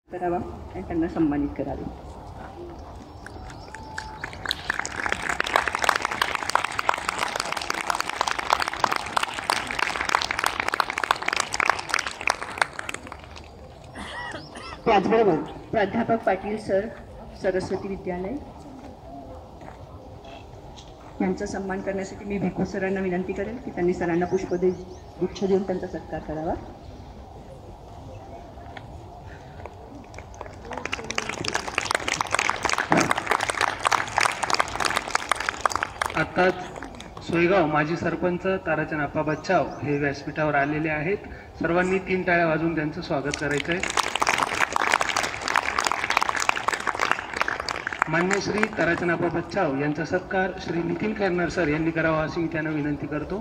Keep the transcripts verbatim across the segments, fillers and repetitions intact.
करावा आणि त्यांना सन्मानित करावे. त्याचबरोबर प्राध्यापक पाटील सर, सरस्वती विद्यालय यांचा सन्मान करण्यासाठी मी भिकू सरांना विनंती करेन की त्यांनी सरांना पुष्पदे गुच्छ देऊन त्यांचा सत्कार करावा. आताच सोयगाव माजी सरपंच ताराचंद आप्पा बच्चाव हे व्यासपीठावर आलेले आहेत. सर्वांनी तीन टाळ्या वाजवून त्यांचं स्वागत करायचं आहे. मान्य श्री ताराचंद आप्पा बच्चाव यांचा सत्कार श्री नितीन खैरनार सर यांनी करावा अशी मी त्यांना विनंती करतो.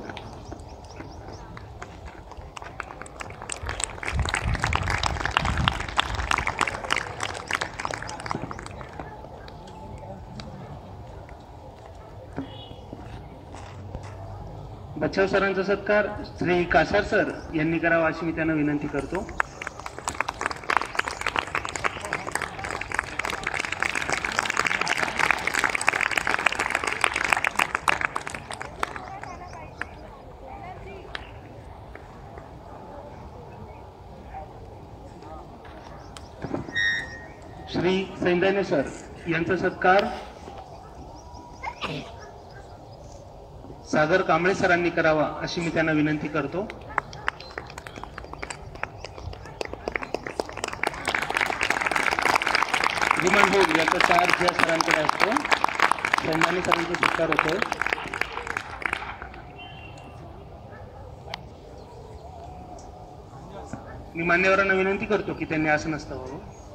बच्चाव सरांचा सत्कार श्री कासार सर यांनी करावा अशी मी त्यांना विनंती करतो. श्री सैंदाने सर यांचा सत्कार सागर कांबळे सरांनी करावा अशी मी त्यांना विनंती करतो. विमान भोग याचा चार्ज या सरांकडे असतो. सैंदाने सरांचा सत्कार होतोय. मी मान्यवरांना विनंती करतो की त्यांनी असं नसतं बाबा.